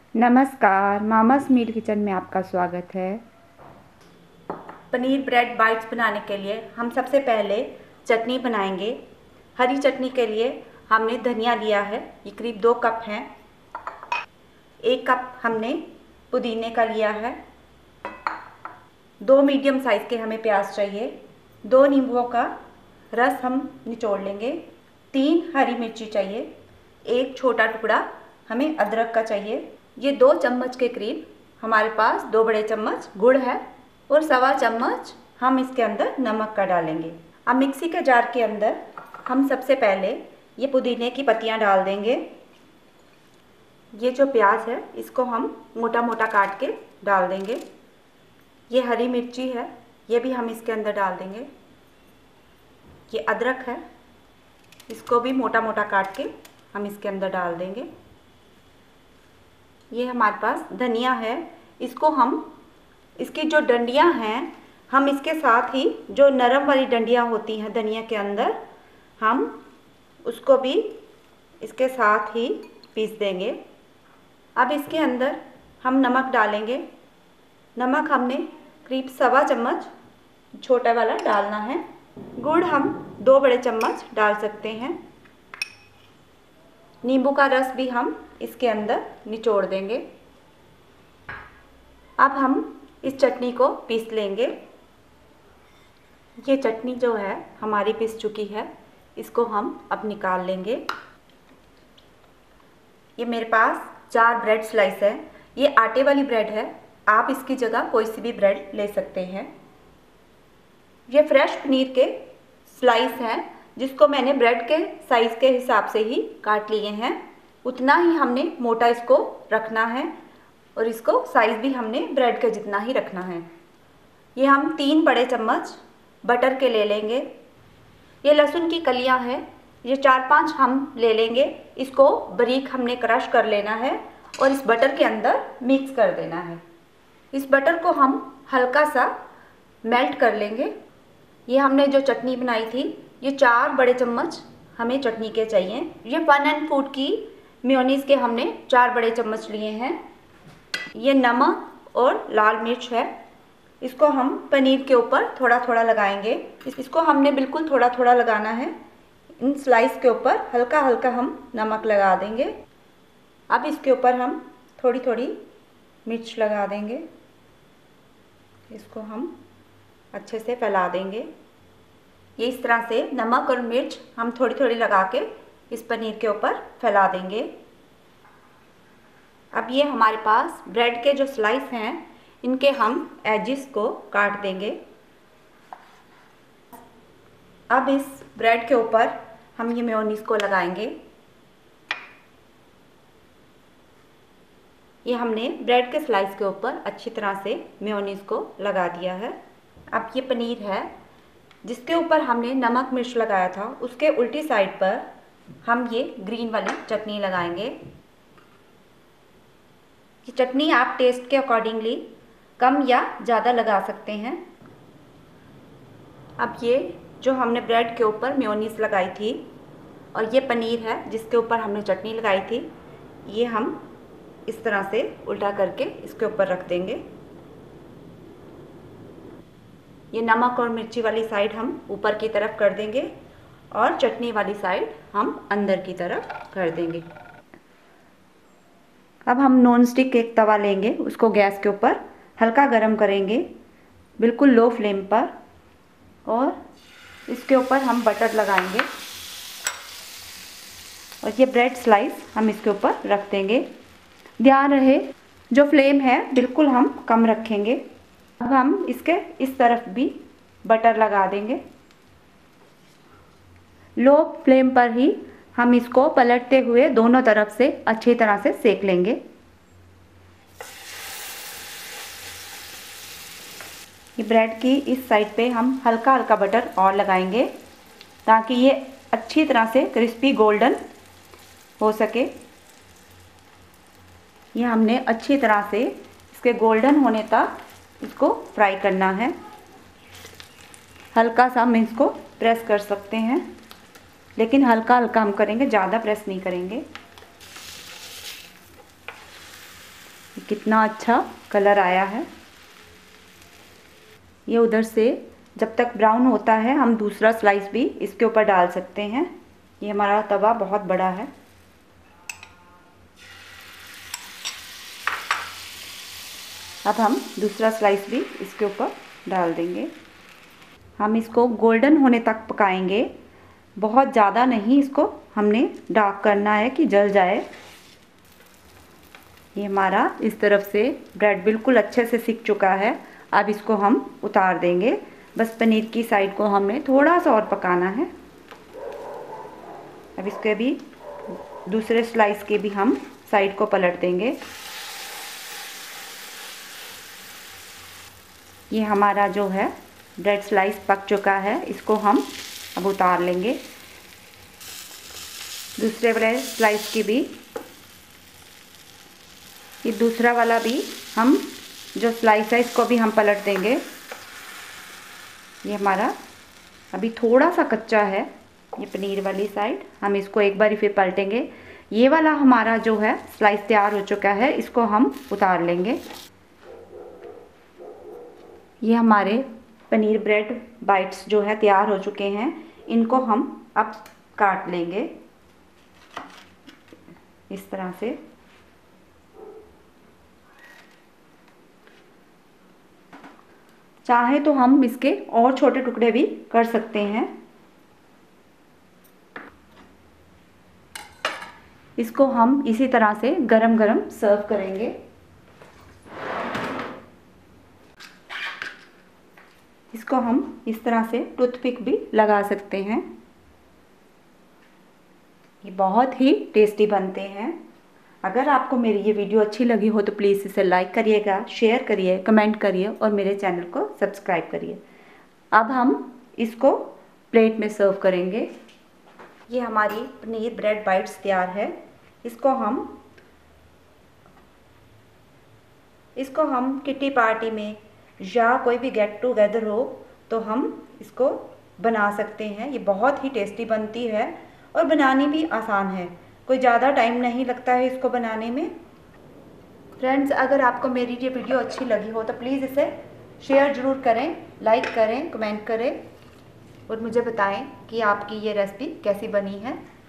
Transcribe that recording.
नमस्कार, मामास मील किचन में आपका स्वागत है। पनीर ब्रेड बाइट्स बनाने के लिए हम सबसे पहले चटनी बनाएंगे। हरी चटनी के लिए हमने धनिया लिया है, ये करीब 2 कप हैं। 1 कप हमने पुदीने का लिया है। 2 मीडियम साइज़ के हमें प्याज चाहिए। 2 नींबुओं का रस हम निचोड़ लेंगे। 3 हरी मिर्ची चाहिए। 1 छोटा टुकड़ा हमें अदरक का चाहिए। ये 2 चम्मच के करीब हमारे पास 2 बड़े चम्मच गुड़ है और 1.25 चम्मच हम इसके अंदर नमक का डालेंगे। अब मिक्सी के जार के अंदर हम सबसे पहले ये पुदीने की पत्तियां डाल देंगे। ये जो प्याज है इसको हम मोटा मोटा काट के डाल देंगे। ये हरी मिर्ची है, ये भी हम इसके अंदर डाल देंगे। ये अदरक है, इसको भी मोटा मोटा काट के हम इसके अंदर डाल देंगे। ये हमारे पास धनिया है, इसको हम इसकी जो डंडियां हैं हम इसके साथ ही जो नरम वाली डंडियां होती हैं धनिया के अंदर हम उसको भी इसके साथ ही पीस देंगे। अब इसके अंदर हम नमक डालेंगे। नमक हमने करीब 1.25 चम्मच छोटा वाला डालना है। गुड़ हम 2 बड़े चम्मच डाल सकते हैं। नींबू का रस भी हम इसके अंदर निचोड़ देंगे। अब हम इस चटनी को पीस लेंगे। ये चटनी जो है हमारी पीस चुकी है, इसको हम अब निकाल लेंगे। ये मेरे पास 4 ब्रेड स्लाइस है। ये आटे वाली ब्रेड है, आप इसकी जगह कोई सी भी ब्रेड ले सकते हैं। ये फ्रेश पनीर के स्लाइस हैं, जिसको मैंने ब्रेड के साइज़ के हिसाब से ही काट लिए हैं। उतना ही हमने मोटा इसको रखना है और इसको साइज़ भी हमने ब्रेड के जितना ही रखना है। ये हम 3 बड़े चम्मच बटर के ले लेंगे। ये लहसुन की कलियां हैं, ये 4-5 हम ले लेंगे। इसको बारीक हमने क्रश कर लेना है और इस बटर के अंदर मिक्स कर देना है। इस बटर को हम हल्का सा मेल्ट कर लेंगे। ये हमने जो चटनी बनाई थी, ये 4 बड़े चम्मच हमें चटनी के चाहिए। ये फन एंड फूड की मेयोनीज़ के हमने 4 बड़े चम्मच लिए हैं। ये नमक और लाल मिर्च है, इसको हम पनीर के ऊपर थोड़ा थोड़ा लगाएंगे। इसको हमने बिल्कुल थोड़ा थोड़ा लगाना है। इन स्लाइस के ऊपर हल्का हल्का हम नमक लगा देंगे। अब इसके ऊपर हम थोड़ी थोड़ी मिर्च लगा देंगे। इसको हम अच्छे से फैला देंगे। ये इस तरह से नमक और मिर्च हम थोड़ी थोड़ी लगा के इस पनीर के ऊपर फैला देंगे। अब ये हमारे पास ब्रेड के जो स्लाइस हैं, इनके हम एजिस को काट देंगे। अब इस ब्रेड के ऊपर हम ये मेयोनीज़ को लगाएंगे। ये हमने ब्रेड के स्लाइस के ऊपर अच्छी तरह से मेयोनीज़ को लगा दिया है। अब ये पनीर है, जिसके ऊपर हमने नमक मिर्च लगाया था, उसके उल्टी साइड पर हम ये ग्रीन वाली चटनी लगाएंगे। ये चटनी आप टेस्ट के अकॉर्डिंगली कम या ज़्यादा लगा सकते हैं। अब ये जो हमने ब्रेड के ऊपर मेयोनीज़ लगाई थी और ये पनीर है जिसके ऊपर हमने चटनी लगाई थी, ये हम इस तरह से उल्टा करके इसके ऊपर रख देंगे। ये नमक और मिर्ची वाली साइड हम ऊपर की तरफ कर देंगे और चटनी वाली साइड हम अंदर की तरफ कर देंगे। अब हम नॉन स्टिक एक तवा लेंगे, उसको गैस के ऊपर हल्का गरम करेंगे, बिल्कुल लो फ्लेम पर, और इसके ऊपर हम बटर लगाएंगे और ये ब्रेड स्लाइस हम इसके ऊपर रख देंगे। ध्यान रहे जो फ्लेम है बिल्कुल हम कम रखेंगे। अब हम इसके इस तरफ भी बटर लगा देंगे। लो फ्लेम पर ही हम इसको पलटते हुए दोनों तरफ से अच्छी तरह से सेक लेंगे। ये ब्रेड की इस साइड पे हम हल्का हल्का बटर और लगाएंगे ताकि ये अच्छी तरह से क्रिस्पी गोल्डन हो सके। ये हमने अच्छी तरह से इसके गोल्डन होने तक इसको फ्राई करना है। हल्का सा हम इसको प्रेस कर सकते हैं, लेकिन हल्का हल्का हम करेंगे, ज़्यादा प्रेस नहीं करेंगे। कितना अच्छा कलर आया है। ये उधर से जब तक ब्राउन होता है हम दूसरा स्लाइस भी इसके ऊपर डाल सकते हैं। ये हमारा तवा बहुत बड़ा है। अब हम दूसरा स्लाइस भी इसके ऊपर डाल देंगे। हम इसको गोल्डन होने तक पकाएंगे, बहुत ज़्यादा नहीं इसको हमने डार्क करना है कि जल जाए। ये हमारा इस तरफ से ब्रेड बिल्कुल अच्छे से सिक चुका है। अब इसको हम उतार देंगे। बस पनीर की साइड को हमने थोड़ा सा और पकाना है। अब इसके भी दूसरे स्लाइस के भी हम साइड को पलट देंगे। ये हमारा जो है ब्रेड स्लाइस पक चुका है, इसको हम अब उतार लेंगे। दूसरे वाले स्लाइस की भी, ये दूसरा वाला भी हम जो स्लाइस है इसको भी हम पलट देंगे। ये हमारा अभी थोड़ा सा कच्चा है ये पनीर वाली साइड, हम इसको एक बार फिर पलटेंगे। ये वाला हमारा जो है स्लाइस तैयार हो चुका है, इसको हम उतार लेंगे। ये हमारे पनीर ब्रेड बाइट्स जो है तैयार हो चुके हैं, इनको हम अब काट लेंगे इस तरह से। चाहे तो हम इसके और छोटे टुकड़े भी कर सकते हैं। इसको हम इसी तरह से गरम गरम सर्व करेंगे। इसको हम इस तरह से टूथपिक भी लगा सकते हैं। ये बहुत ही टेस्टी बनते हैं। अगर आपको मेरी ये वीडियो अच्छी लगी हो तो प्लीज़ इसे लाइक करिएगा, शेयर करिए, कमेंट करिए और मेरे चैनल को सब्सक्राइब करिए। अब हम इसको प्लेट में सर्व करेंगे। ये हमारी पनीर ब्रेड बाइट्स तैयार है। इसको हम किटी पार्टी में या कोई भी गेट टुगेदर हो तो हम इसको बना सकते हैं। ये बहुत ही टेस्टी बनती है और बनानी भी आसान है, कोई ज़्यादा टाइम नहीं लगता है इसको बनाने में। फ्रेंड्स, अगर आपको मेरी ये वीडियो अच्छी लगी हो तो प्लीज़ इसे शेयर ज़रूर करें, लाइक करें, कमेंट करें और मुझे बताएं कि आपकी ये रेसिपी कैसी बनी है।